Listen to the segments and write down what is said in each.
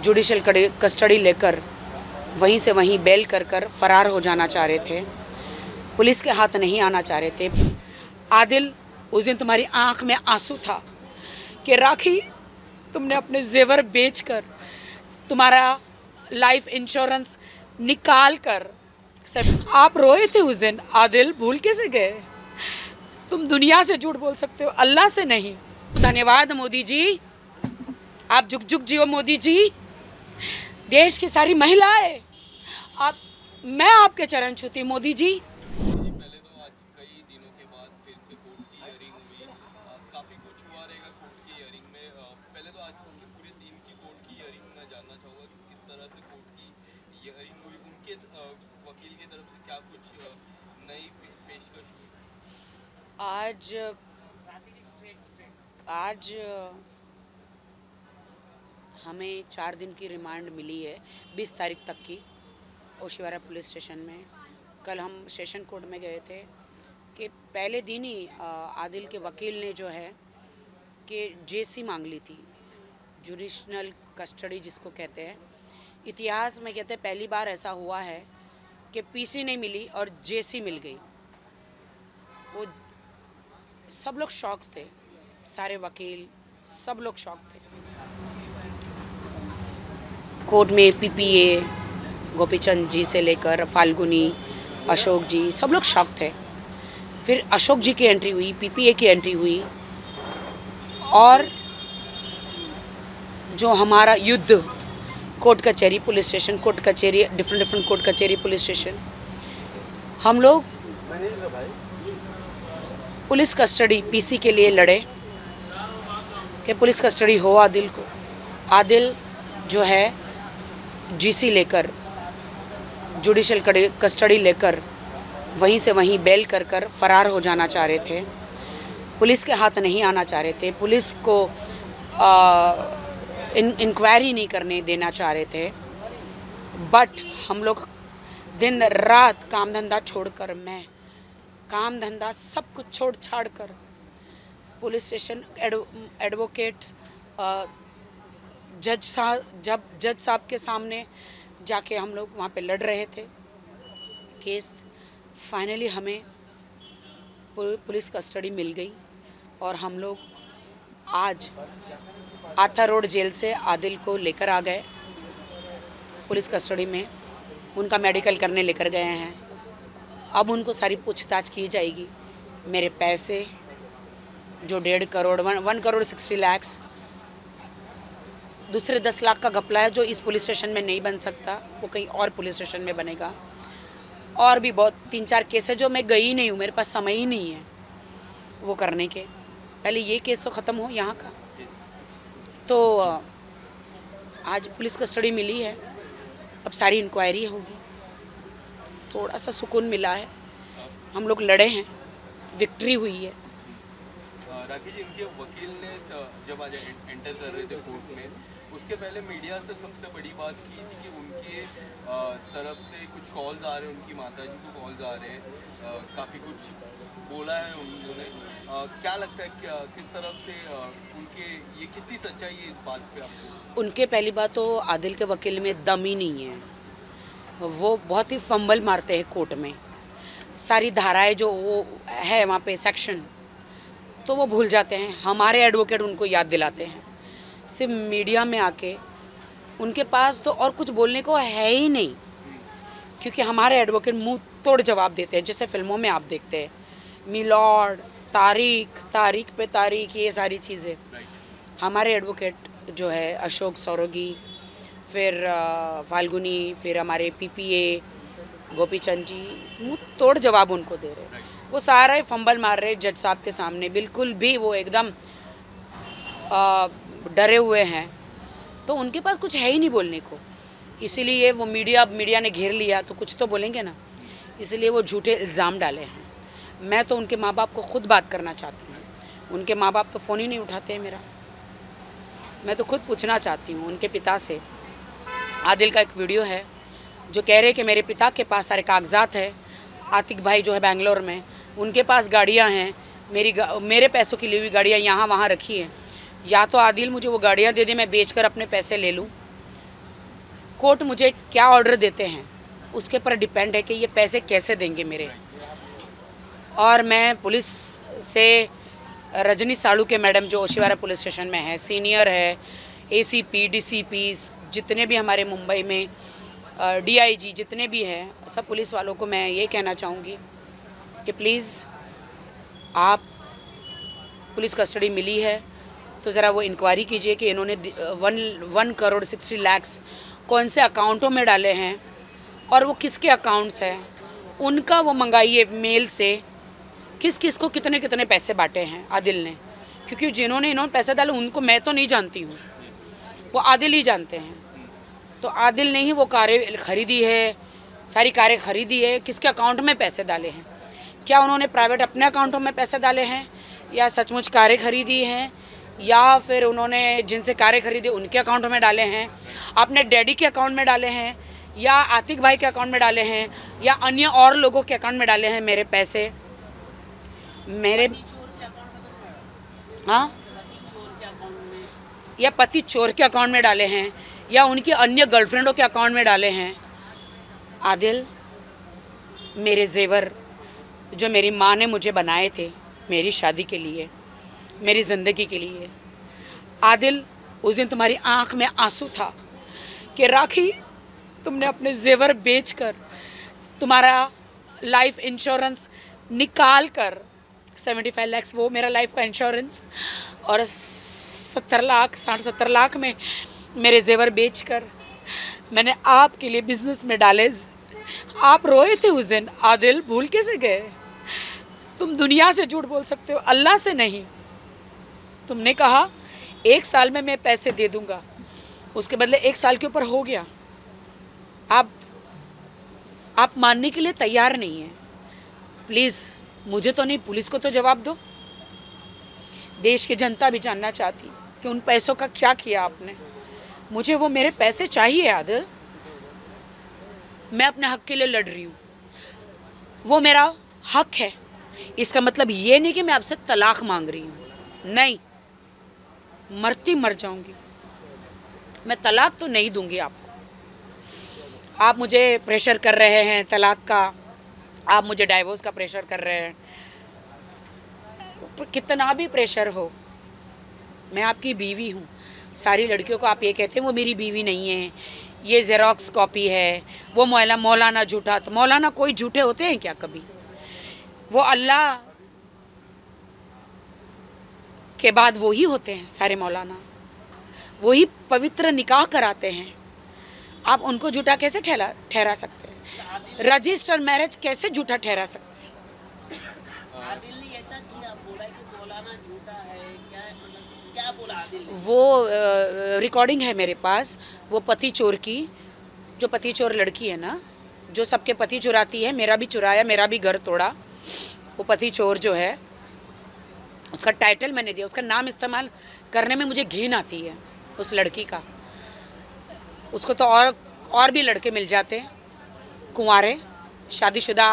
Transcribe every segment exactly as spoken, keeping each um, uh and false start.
Judicial custody लेकर वहीं से वहीं बेल कर कर फरार हो जाना चाह रहे थे। पुलिस के हाथ नहीं आना चाह रहे थे। आदिल, उस दिन तुम्हारी आंख में आंसू था कि राखी, तुमने अपने जेवर बेचकर, तुम्हारा लाइफ इंश्योरेंस निकाल कर, सब आप रोए थे उस दिन। आदिल, भूल कैसे गए? तुम दुनिया से झूठ बोल सकते हो, अल्लाह से नहीं। धन्यवाद मोदी जी, आप जुग जुग जियो मोदी जी। देश की सारी महिलाएं, आप, मैं आपके चरण छूती मोदी जी। पहले तो आज कई दिनों के बाद फिर से कोर्ट की हियरिंग हुई, काफ़ी कुछ हुआ रहेगा कोर्ट की हियरिंग में। पहले तो आज के पूरे दिन की कोर्ट की हियरिंग मैं जानना चाहूँगा कि किस तरह से कोर्ट की हियरिंग हुई, उनके वकील की तरफ से क्या कुछ नई पेशकश हुई? आज आज हमें चार दिन की रिमांड मिली है, बीस तारीख तक की, ओशिवारा पुलिस स्टेशन में। कल हम सेशन कोर्ट में गए थे कि पहले दिन ही आदिल के वकील ने जो है कि जेसी मांग ली थी, जुडिशल कस्टडी जिसको कहते हैं। इतिहास में कहते हैं पहली बार ऐसा हुआ है कि पीसी नहीं मिली और जेसी मिल गई। वो सब लोग शॉक थे, सारे वकील सब लोग शॉक थे। कोर्ट में पीपीए, गोपीचंद जी से लेकर फाल्गुनी, अशोक जी, सब लोग शॉक थे। फिर अशोक जी की एंट्री हुई, पीपीए की एंट्री हुई, और जो हमारा युद्ध कोर्ट कचहरी पुलिस स्टेशन, कोर्ट कचहरी, डिफरेंट डिफरेंट कोर्ट कचहरी पुलिस स्टेशन, हम लोग पुलिस कस्टडी पीसी के लिए लड़े कि पुलिस कस्टडी हो आदिल को। आदिल जो है जीसी लेकर, जुडिशल कस्टडी लेकर वहीं से वहीं बेल कर कर फरार हो जाना चाह रहे थे। पुलिस के हाथ नहीं आना चाह रहे थे, पुलिस को इन इंक्वायरी नहीं करने देना चाह रहे थे। बट हम लोग दिन रात काम धंधा छोड़कर, मैं काम धंधा सब कुछ छोड़ छाड़ कर पुलिस स्टेशन, एडवोकेट, जज साहब, जब जज साहब के सामने जाके हम लोग वहाँ पे लड़ रहे थे केस। फाइनली हमें पुलिस कस्टडी मिल गई और हम लोग आज आथा रोड जेल से आदिल को लेकर आ गए पुलिस कस्टडी में। उनका मेडिकल करने लेकर गए हैं। अब उनको सारी पूछताछ की जाएगी। मेरे पैसे जो डेढ़ crore one one crore sixty lakhs, दूसरे दस लाख का घपला है जो इस पुलिस स्टेशन में नहीं बन सकता, वो कहीं और पुलिस स्टेशन में बनेगा। और भी बहुत तीन चार केस है जो मैं गई नहीं हूँ, मेरे पास समय ही नहीं है वो करने के। पहले ये केस तो ख़त्म हो यहाँ का। तो आज पुलिस कस्टडी मिली है, अब सारी इंक्वायरी होगी। थोड़ा सा सुकून मिला है, हम लोग लड़े हैं, विक्ट्री हुई है। राखी जी, इनके वकील ने जब आज एंटर कर रहे थे कोर्ट में, उसके पहले मीडिया से सबसे बड़ी बात की थी कि उनके तरफ से कुछ कॉल्स आ रहे हैं, उनकी माताजी को कॉल्स आ रहे हैं, काफ़ी कुछ बोला है उन्होंने। क्या लगता है क्या, किस तरफ से उनके, ये कितनी सच्चाई है इस बात पे आपको? उनके पहली बात तो आदिल के वकील में दम ही नहीं है, वो बहुत ही फंबल मारते हैं कोर्ट में। सारी धाराएं जो वो है वहाँ पे सेक्शन, तो वो भूल जाते हैं। हमारे एडवोकेट उनको याद दिलाते हैं। सिर्फ मीडिया में आके उनके पास तो और कुछ बोलने को है ही नहीं, क्योंकि हमारे एडवोकेट मुंह तोड़ जवाब देते हैं, जैसे फिल्मों में आप देखते हैं, मिलॉर्ड, तारीख तारीख पे तारीख, ये सारी चीज़ें। हमारे एडवोकेट जो है अशोक सौरोगी, फिर फाल्गुनी, फिर हमारे पीपीए गोपीचंद जी, मुंह तोड़ जवाब उनको दे रहे हैं। वो सारा ही फंबल मार रहे जज साहब के सामने, बिल्कुल भी वो एकदम डरे हुए हैं। तो उनके पास कुछ है ही नहीं बोलने को, इसीलिए वो मीडिया मीडिया ने घेर लिया तो कुछ तो बोलेंगे ना, इसलिए वो झूठे इल्ज़ाम डाले हैं। मैं तो उनके माँ बाप को खुद बात करना चाहती हूँ। उनके माँ बाप तो फ़ोन ही नहीं उठाते हैं मेरा। मैं तो खुद पूछना चाहती हूँ उनके पिता से। आदिल का एक वीडियो है जो कह रहे कि मेरे पिता के पास सारे कागजात है, आतिक भाई जो है बेंगलोर में, उनके पास गाड़ियाँ हैं, मेरी मेरे पैसों की ली हुई गाड़ियाँ यहाँ वहाँ रखी हैं। या तो आदिल मुझे वो गाड़ियाँ दे दे, मैं बेचकर अपने पैसे ले लूँ, कोर्ट मुझे क्या ऑर्डर देते हैं उसके पर डिपेंड है कि ये पैसे कैसे देंगे मेरे। और मैं पुलिस से रजनी साड़ू के मैडम जो ओशिवारा पुलिस स्टेशन में है, सीनियर है, एसीपी, डीसीपी, जितने भी हमारे मुंबई में डीआईजी जितने भी हैं, सब पुलिस वालों को मैं ये कहना चाहूँगी कि प्लीज़ आप पुलिस कस्टडी मिली है तो ज़रा वो इंक्वायरी कीजिए कि इन्होंने one one crore sixty lakhs कौन से अकाउंटों में डाले हैं और वो किसके अकाउंट्स हैं, उनका वो मंगाइए मेल से किस किस को कितने कितने पैसे बांटे हैं आदिल ने, क्योंकि जिन्होंने इन्होंने पैसे डाले उनको मैं तो नहीं जानती हूँ, वो आदिल ही जानते हैं। तो आदिल ने ही वो कारें खरीदी है, सारी कारें खरीदी है, किसके अकाउंट में पैसे डाले हैं, क्या उन्होंने प्राइवेट अपने अकाउंटों में पैसे डाले हैं या सचमुच कारें खरीदी हैं या फिर उन्होंने जिनसे कारें खरीदी उनके अकाउंट में डाले हैं, अपने डैडी के अकाउंट में डाले हैं या आतिक भाई के अकाउंट में डाले हैं या अन्य और लोगों के अकाउंट में डाले हैं मेरे पैसे। मेरे हाँ या पति चोर के अकाउंट में डाले हैं या उनकी अन्य गर्लफ्रेंडों के अकाउंट में डाले हैं। आदिल, मेरे जेवर जो मेरी माँ ने मुझे बनाए थे मेरी शादी के लिए, मेरी ज़िंदगी के लिए, आदिल उस दिन तुम्हारी आँख में आंसू था कि राखी तुमने अपने जेवर बेचकर तुम्हारा लाइफ इंश्योरेंस निकाल कर सेवेंटी फाइव लैक्स वो मेरा लाइफ का इंश्योरेंस और सत्तर लाख साठ सत्तर लाख में मेरे जेवर बेचकर मैंने आपके लिए बिजनेस में डाले। आप रोए थे उस दिन। आदिल, भूल कैसे गए? तुम दुनिया से झूठ बोल सकते हो, अल्लाह से नहीं। तुमने कहा एक साल में मैं पैसे दे दूंगा, उसके बदले एक साल के ऊपर हो गया। आप आप मानने के लिए तैयार नहीं हैं। प्लीज़ मुझे तो नहीं, पुलिस को तो जवाब दो। देश की जनता भी जानना चाहती कि उन पैसों का क्या किया आपने। मुझे वो मेरे पैसे चाहिए आदिल। मैं अपने हक के लिए लड़ रही हूँ, वो मेरा हक है। इसका मतलब ये नहीं कि मैं आपसे तलाक मांग रही हूँ, नहीं, मरती मर जाऊंगी, मैं तलाक तो नहीं दूंगी आपको। आप मुझे प्रेशर कर रहे हैं तलाक का, आप मुझे डाइवोर्स का प्रेशर कर रहे हैं। कितना भी प्रेशर हो, मैं आपकी बीवी हूँ। सारी लड़कियों को आप ये कहते हैं वो मेरी बीवी नहीं है, ये जेरोक्स कॉपी है, वो मौला मौलाना झूठा। तो मौलाना कोई झूठे होते हैं क्या कभी? वो अल्लाह के बाद वो ही होते हैं सारे मौलाना, वही पवित्र निकाह कराते हैं। आप उनको झूठा कैसे ठहरा ठहरा सकते हैं? रजिस्टर मैरिज कैसे झूठा ठहरा सकते हैं? आदिल ने ऐसा किया, बोला कि मौलाना झूठा है, क्या मतलब क्या बोला आदिल ने? वो रिकॉर्डिंग है मेरे पास, वो पति चोर की, जो पति चोर लड़की है ना, जो सबके पति चुराती है, मेरा भी चुराया, मेरा भी घर तोड़ा। वो पति चोर जो है, उसका टाइटल मैंने दिया, उसका नाम इस्तेमाल करने में मुझे घिन आती है उस लड़की का। उसको तो और और भी लड़के मिल जाते, कुंवारे शादीशुदा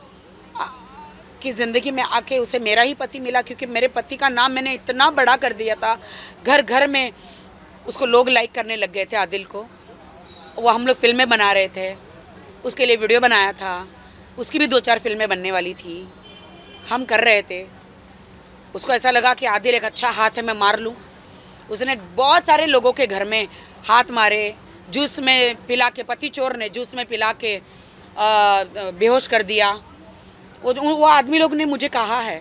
की ज़िंदगी में आके उसे मेरा ही पति मिला, क्योंकि मेरे पति का नाम मैंने इतना बड़ा कर दिया था, घर घर में उसको लोग लाइक करने लग गए थे आदिल को। वो हम लोग फिल्में बना रहे थे, उसके लिए वीडियो बनाया था, उसकी भी दो चार फिल्में बनने वाली थी, हम कर रहे थे। उसको ऐसा लगा कि आदिल एक अच्छा हाथ है, मैं मार लूँ। उसने बहुत सारे लोगों के घर में हाथ मारे, जूस में पिला के, पति चोर ने जूस में पिला के बेहोश कर दिया। वो वो आदमी लोग ने मुझे कहा है,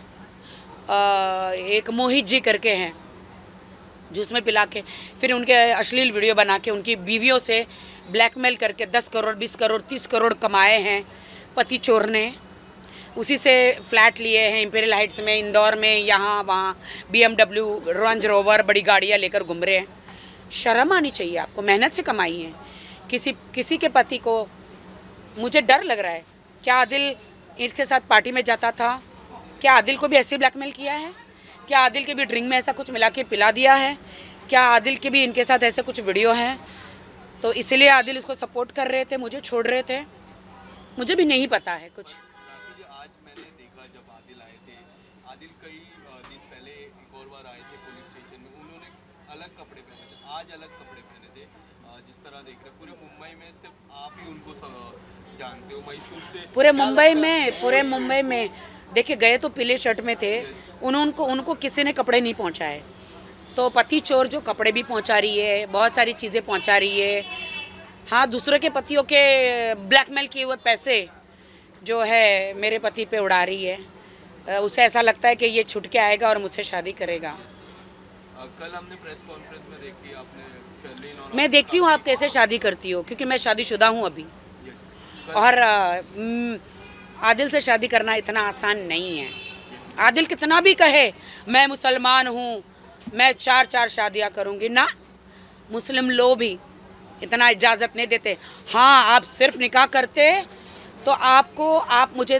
आ, एक मोहित जी करके हैं, जूस में पिला के फिर उनके अश्लील वीडियो बना के उनकी बीवियों से ब्लैकमेल करके दस करोड़ बीस करोड़ तीस करोड़ कमाए हैं पति चोर ने। उसी से फ्लैट लिए हैं इंपीरियल हाइट्स में, इंदौर में, यहाँ वहाँ, बीएमडब्ल्यू, रेंज रोवर, बड़ी गाड़ियाँ लेकर घूम रहे हैं। शर्म आनी चाहिए आपको, मेहनत से कमाई है। किसी किसी के पति को, मुझे डर लग रहा है, क्या आदिल इसके साथ पार्टी में जाता था? क्या आदिल को भी ऐसे ब्लैकमेल किया है? क्या आदिल के भी ड्रिंक में ऐसा कुछ मिला के पिला दिया है? क्या आदिल के भी इनके साथ ऐसे कुछ वीडियो हैं? तो इसलिए आदिल इसको सपोर्ट कर रहे थे, मुझे छोड़ रहे थे, मुझे भी नहीं पता है कुछ। आज मैंने देखा जब आदिल आए थे, आदिल कई दिन पहले एक और बार आए थे पुलिस स्टेशन में, उन्होंने अलग कपड़े पहने थे, आज अलग कपड़े पहने थे। जिस तरह देख रहे हैं? पूरे मुंबई में सिर्फ आप ही उनको स- जानते हो, मैसूर से पूरे क्या मुंबई लगता है? में पूरे मुंबई में देखिए, गए तो पीले शर्ट में थे, उन उनको उनको किसी ने कपड़े नहीं पहुंचाए। तो पति चोर जो कपड़े भी पहुंचा रही है, बहुत सारी चीज़ें पहुंचा रही है। हाँ, दूसरों के पतियों के ब्लैकमेल किए हुए पैसे जो है मेरे पति पे उड़ा रही है। अ, उसे ऐसा लगता है कि ये छुट के आएगा और मुझसे शादी करेगा। अ, कल हमने प्रेस कॉन्फ्रेंस में देखी आपने शर्लिन और मैं देखती हूँ आप कैसे शादी करती हो, क्योंकि मैं शादीशुदा हूँ अभी। यस और अ, म, आदिल से शादी करना इतना आसान नहीं है। आदिल कितना भी कहे मैं मुसलमान हूँ, मैं चार चार शादियाँ करूँगी, ना, मुस्लिम लोग भी इतना इजाज़त नहीं देते। हाँ, आप सिर्फ निकाह करते तो आपको आप मुझे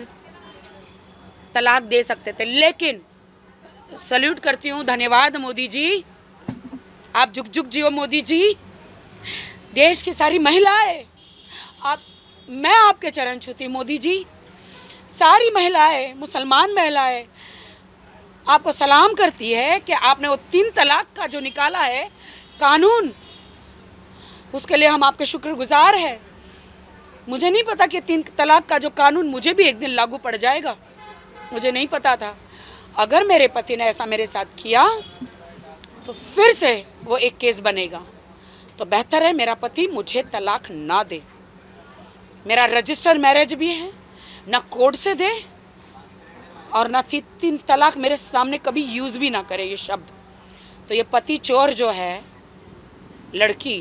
तलाक दे सकते थे। लेकिन सल्यूट करती हूँ, धन्यवाद मोदी जी, आप जुग जुग जियो मोदी जी। देश की सारी महिलाएं, आप, मैं आपके चरण छूती मोदी जी। सारी महिलाएं, मुसलमान महिलाएं आपको सलाम करती है कि आपने वो तीन तलाक का जो निकाला है कानून, उसके लिए हम आपके शुक्रगुजार हैं। मुझे नहीं पता कि तीन तलाक का जो कानून मुझे भी एक दिन लागू पड़ जाएगा, मुझे नहीं पता था। अगर मेरे पति ने ऐसा मेरे साथ किया तो फिर से वो एक केस बनेगा। तो बेहतर है मेरा पति मुझे तलाक ना दे। मेरा रजिस्टर मैरिज भी है, ना कोर्ट से दे और ना ती, तीन तलाक मेरे सामने कभी यूज़ भी ना करे ये शब्द। तो ये पति चोर जो है लड़की,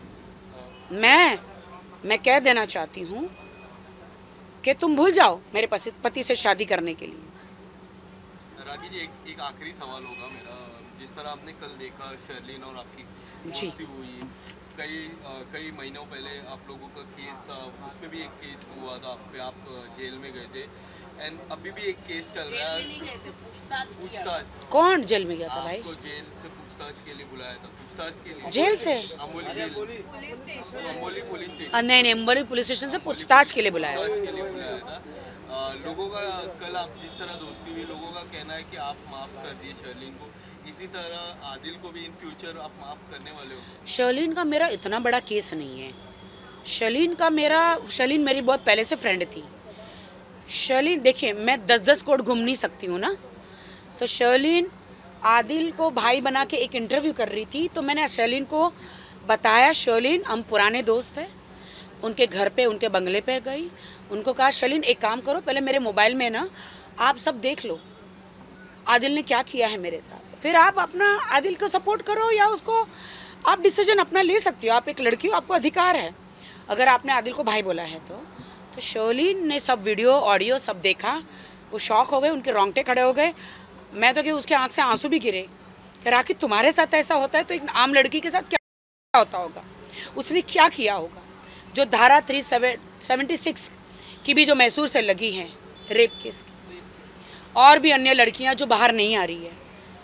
मैं मैं कह देना चाहती हूँ कि तुम भूल जाओ मेरे पति पति से शादी करने के लिए। राखी जी, एक, एक आखिरी सवाल होगा मेरा। जिस तरह आपने कल देखा शर्लिन और आपकी जी। दोस्ती हुई, कई अ, कई महीनों पहले आप लोगों का केस था, उसमें भी एक केस हुआ था आप पे, आप अ, जेल में गए थे। एंड अभी भी एक केस चल रहा जेल में नहीं है, गए थे, पूछताछ किया। पूछताछ। कौन जेल में गया था भाई? आपको जेल से पूछताछ के लिए बुलाया था, पूछताछ के लिए जेल से? अमोली जेल, अमोली पुलिस स्टेशन अ, नहीं नहीं, अम्बरी पुलिस स्टेशन से पूछताछ के लिए बुलाया। पूछताछ के लिए बुलाया था। अ, लोगों का कल आप जिस तरह दोस्ती हुई, लोगों का कहना है कि आप माफ़ कर दिए शर्लिन को, इसी तरह आदिल को भी इन फ्यूचर आप माफ़ करने वाले हो? शर्लिन का मेरा इतना बड़ा केस नहीं है। शर्लिन का मेरा शर्लिन मेरी बहुत पहले से फ्रेंड थी। शर्लिन, देखिए, मैं दस दस कोट घूम नहीं सकती हूँ ना। तो शर्लिन आदिल को भाई बना के एक इंटरव्यू कर रही थी, तो मैंने शर्लिन को बताया, शर्लिन हम पुराने दोस्त हैं। उनके घर पे, उनके बंगले पे गई, उनको कहा शर्लिन एक काम करो, पहले मेरे मोबाइल में ना आप सब देख लो आदिल ने क्या किया है मेरे साथ, फिर आप अपना आदिल को सपोर्ट करो या उसको, आप डिसीजन अपना ले सकती हो। आप एक लड़की हो, आपको अधिकार है अगर आपने आदिल को भाई बोला है तो। तो शर्लिन ने सब वीडियो ऑडियो सब देखा, वो शॉक हो गए, उनके रोंगटे खड़े हो गए। मैं तो कि उसके आँख से आंसू भी गिरे कि राखी तुम्हारे साथ ऐसा होता है तो एक आम लड़की के साथ क्या होता होगा, उसने क्या किया होगा। जो धारा थ्री सेवेंटी सिक्स की भी जो मैसूर से लगी हैं रेप केस की, और भी अन्य लड़कियां जो बाहर नहीं आ रही है।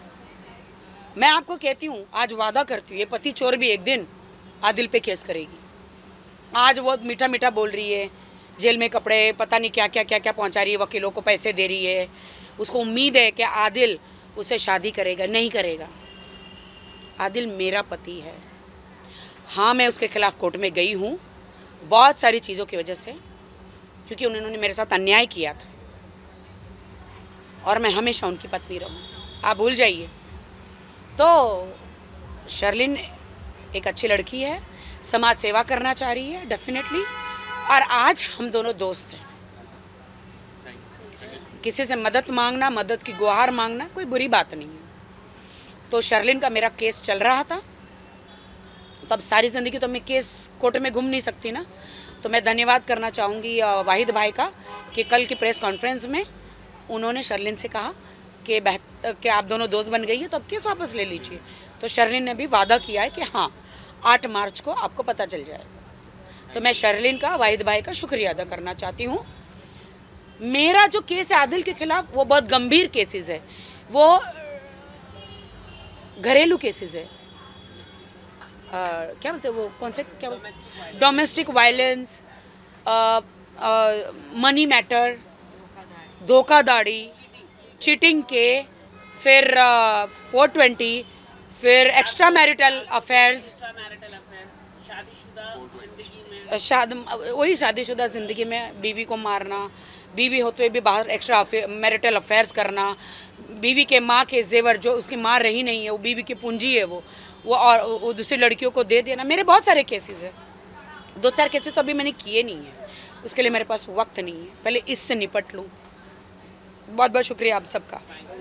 मैं आपको कहती हूँ, आज वादा करती हूँ, ये पति चोर भी एक दिन आदिल पे केस करेगी। आज वो मीठा मीठा बोल रही है, जेल में कपड़े, पता नहीं क्या क्या क्या क्या पहुँचा रही है, वकीलों को पैसे दे रही है। उसको उम्मीद है कि आदिल उसे शादी करेगा, नहीं करेगा। आदिल मेरा पति है। हाँ, मैं उसके खिलाफ कोर्ट में गई हूँ बहुत सारी चीज़ों की वजह से, क्योंकि उन्होंने मेरे साथ अन्याय किया था, और मैं हमेशा उनकी पत्नी रहूँ, आप भूल जाइए। तो शर्लिन एक अच्छी लड़की है, समाज सेवा करना चाह रही है डेफिनेटली, और आज हम दोनों दोस्त हैं। किसी से मदद मांगना, मदद की गुहार मांगना कोई बुरी बात नहीं है। तो शर्लिन का मेरा केस चल रहा था, तो अब सारी ज़िंदगी तो मैं केस कोर्ट में घूम नहीं सकती ना। तो मैं धन्यवाद करना चाहूँगी वाहिद भाई का कि कल की प्रेस कॉन्फ्रेंस में उन्होंने शर्लिन से कहा कि बेहतर कि आप दोनों दोस्त बन गई है तो अब केस वापस ले लीजिए। तो शर्लिन ने भी वादा किया है कि हाँ, आठ मार्च को आपको पता चल जाएगा। तो मैं शर्लिन का, वाहिद भाई का शुक्रिया अदा करना चाहती हूँ। मेरा जो केस है आदिल के खिलाफ, वो बहुत गंभीर केसेस है, वो घरेलू केसेस है। Uh, क्या बोलते हैं वो, कौन से, क्या बोलते हैं, डोमेस्टिक वायलेंस, मनी मैटर, धोखाधड़ी, चीटिंग के, फिर फोर ट्वेंटी, फिर extra marital affairs, extra marital affair, शादीशुदा जिंदगी में शाद वही शादीशुदा ज़िंदगी में बीवी को मारना, बीवी होते हुए भी बाहर एक्स्ट्रा मैरिटल अफेयर्स करना, बीवी के माँ के जेवर जो उसकी माँ रही नहीं है, वो बीवी की पूंजी है, वो वो और वो दूसरी लड़कियों को दे देना। मेरे बहुत सारे केसेस हैं, दो चार केसेस तो अभी मैंने किए नहीं हैं, उसके लिए मेरे पास वक्त नहीं है, पहले इससे निपट लूँ। बहुत बहुत शुक्रिया आप सबका।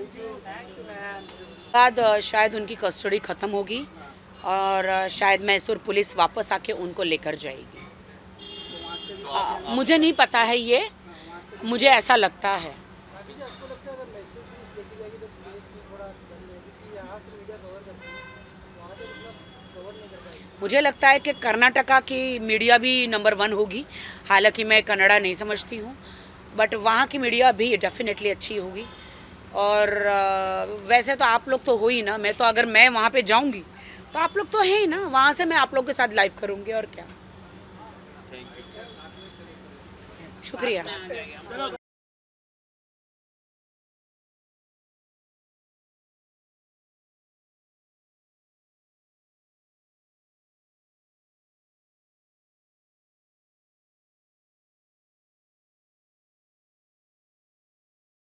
बाद शायद उनकी कस्टडी ख़त्म होगी और शायद मैसूर पुलिस वापस आके उनको लेकर जाएगी। आ, मुझे नहीं पता है ये, मुझे ऐसा लगता है। मुझे लगता है कि कर्नाटका की मीडिया भी नंबर वन होगी, हालांकि मैं कन्नड़ा नहीं समझती हूँ, बट वहाँ की मीडिया भी डेफिनेटली अच्छी होगी। और वैसे तो आप लोग तो हो ही ना, मैं तो अगर मैं वहाँ पे जाऊँगी तो आप लोग तो हैं ही ना, वहाँ से मैं आप लोग के साथ लाइव करूँगी और क्या। शुक्रिया।